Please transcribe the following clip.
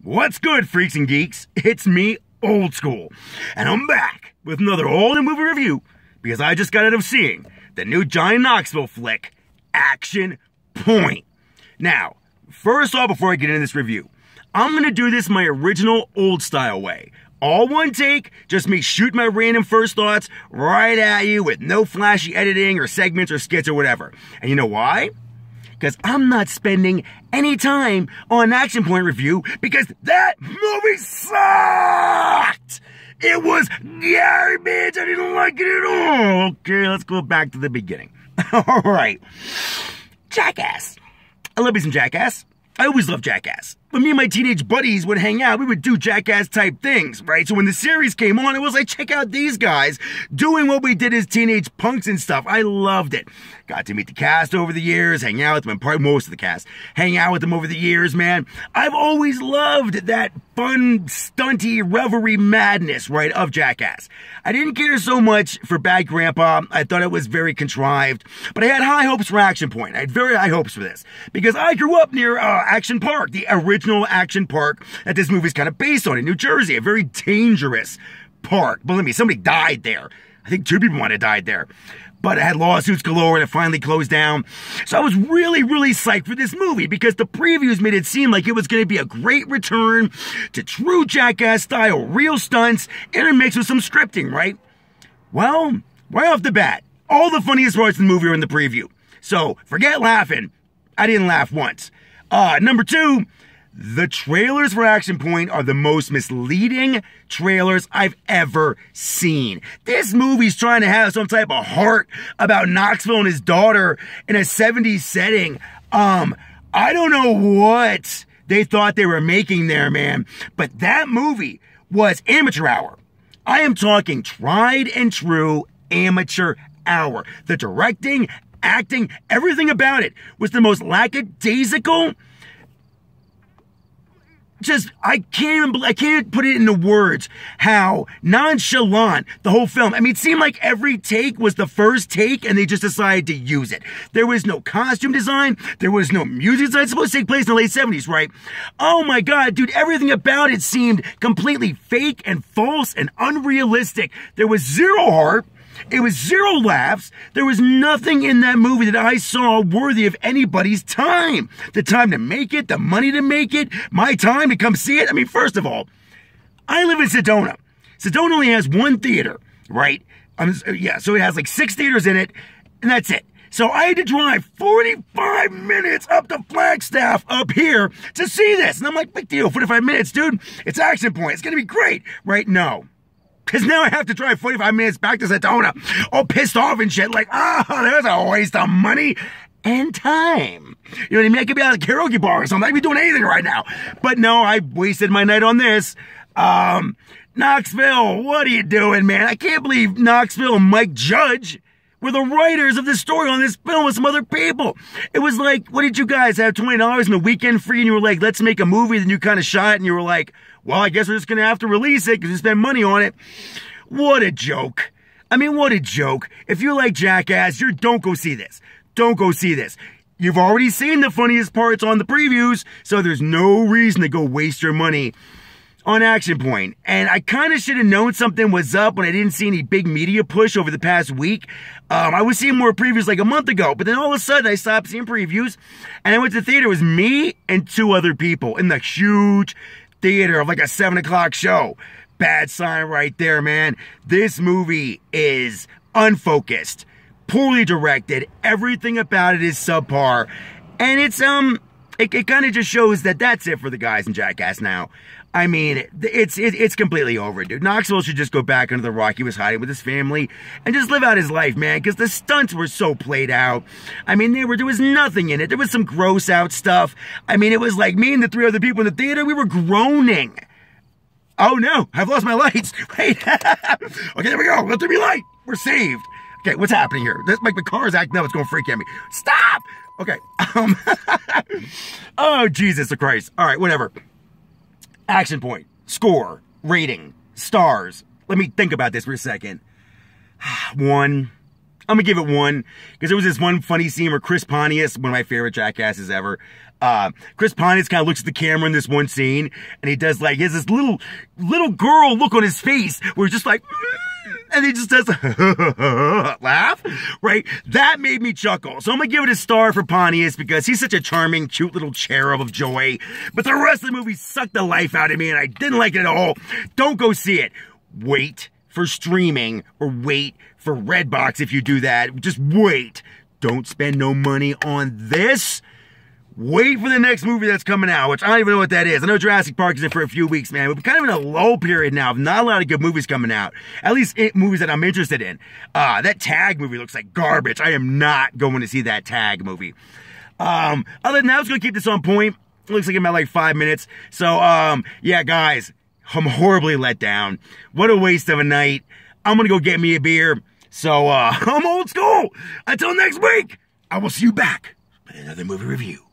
What's good, freaks and geeks? It's me, Old School, and I'm back with another all-new movie review because I just got out of seeing the new Johnny Knoxville flick, Action Point. Now, first off, before I get into this review, I'm going to do this my original old-style way. All one take, just me shoot my random first thoughts right at you with no flashy editing or segments or skits or whatever. And you know why? Because I'm not spending any time on an Action Point review because that movie sucked! It was garbage! I didn't like it at all! Okay, let's go back to the beginning. Alright. Jackass. I love me some Jackass. I always loved Jackass. When me and my teenage buddies would hang out, we would do Jackass type things, right? So when the series came on, it was like, check out these guys doing what we did as teenage punks and stuff. I loved it. Got to meet the cast over the years, hang out with them, probably most of the cast. Hang out with them over the years, man. I've always loved that fun, stunty, revelry madness, right, of Jackass. I didn't care so much for Bad Grandpa. I thought it was very contrived, but I had high hopes for Action Point. I had very high hopes for this because I grew up near Action Park, the original Action Park that this movie's kind of based on in New Jersey, a very dangerous park. Believe me, somebody died there. I think 2 people might have died there. But it had lawsuits galore and it finally closed down. So I was really, really psyched for this movie because the previews made it seem like it was going to be a great return to true Jackass style, real stunts, intermixed with some scripting, right? Well, right off the bat, all the funniest parts of the movie are in the preview. So forget laughing. I didn't laugh once. Number 2, the trailers for Action Point are the most misleading trailers I've ever seen. This movie's trying to have some type of heart about Knoxville and his daughter in a 70s setting. I don't know what they thought they were making there, man. But that movie was amateur hour. I am talking tried and true amateur hour. The directing, acting, everything about it was the most lackadaisical. I can't even put it into words how nonchalant the whole film. I mean, it seemed like every take was the first take and they just decided to use it. There was no costume design. There was no music design. It's supposed to take place in the late 70s, right? Oh my God, dude, everything about it seemed completely fake and false and unrealistic. There was zero heart. It was zero laughs. There was nothing in that movie that I saw worthy of anybody's time. The time to make it, the money to make it, my time to come see it. I mean, first of all, I live in Sedona. Sedona only has one theater, right? Yeah, so it has like 6 theaters in it, and that's it. So I had to drive 45 minutes up to Flagstaff up here to see this. And I'm like, big deal, 45 minutes, dude. It's Action Point. It's going to be great, right? No. Because now I have to drive 45 minutes back to Sedona, all pissed off and shit, like, there's a waste of money and time. You know what I mean? I could be at a karaoke bar or something. I could be doing anything right now. But no, I wasted my night on this. Knoxville, what are you doing, man? I can't believe Knoxville and Mike Judge were the writers of this story on this film with some other people. It was like, what did you guys have, $20 in a weekend free? And you were like, let's make a movie. Then you kind of shot it and you were like, well, I guess we're just going to have to release it because we spend money on it. What a joke. I mean, what a joke. If you like Jackass, don't go see this. Don't go see this. You've already seen the funniest parts on the previews, so there's no reason to go waste your money on Action Point. And I kind of should have known something was up when I didn't see any big media push over the past week. I was seeing more previews like a month ago, but then all of a sudden I stopped seeing previews and I went to the theater. It was me and 2 other people in the huge theater of like a 7 o'clock show. Bad sign right there, man. This movie is unfocused, poorly directed. Everything about it is subpar. And it's, it kind of just shows that that's it for the guys in Jackass now. I mean, it's completely over, dude. Knoxville should just go back under the rock he was hiding with his family and just live out his life, man, because the stunts were so played out. I mean, there was nothing in it. There was some gross out stuff. I mean, it was like me and the 3 other people in the theater, we were groaning. Oh no, I've lost my lights. Wait. Okay, there we go. Let there be light. We're saved. Okay, what's happening here? This, like, the car's acting up. It's going to freak at me. Stop! Okay. Oh, Jesus Christ. All right, whatever. Action Point, score, rating, stars. Let me think about this for a second. 1. I'm gonna give it 1 because there was this one funny scene where Chris Pontius, one of my favorite jackasses ever, Chris Pontius kind of looks at the camera in this one scene, and he has this little girl look on his face where he's just like, and he just does a laugh, right? That made me chuckle. So I'm gonna give it a star for Pontius because he's such a charming, cute little cherub of joy. But the rest of the movie sucked the life out of me and I didn't like it at all. Don't go see it. Wait for streaming or wait for Redbox if you do that. Just wait. Don't spend no money on this. Wait for the next movie that's coming out, which I don't even know what that is. I know Jurassic Park is in for a few weeks, man. We're kind of in a lull period now. Not a lot of good movies coming out. At least movies that I'm interested in. That Tag movie looks like garbage. I am not going to see that Tag movie. Other than that, I was going to keep this on point. It looks like I'm at like 5 minutes. So, yeah, guys, I'm horribly let down. What a waste of a night. I'm going to go get me a beer. So, I'm old school. Until next week, I will see you back with another movie review.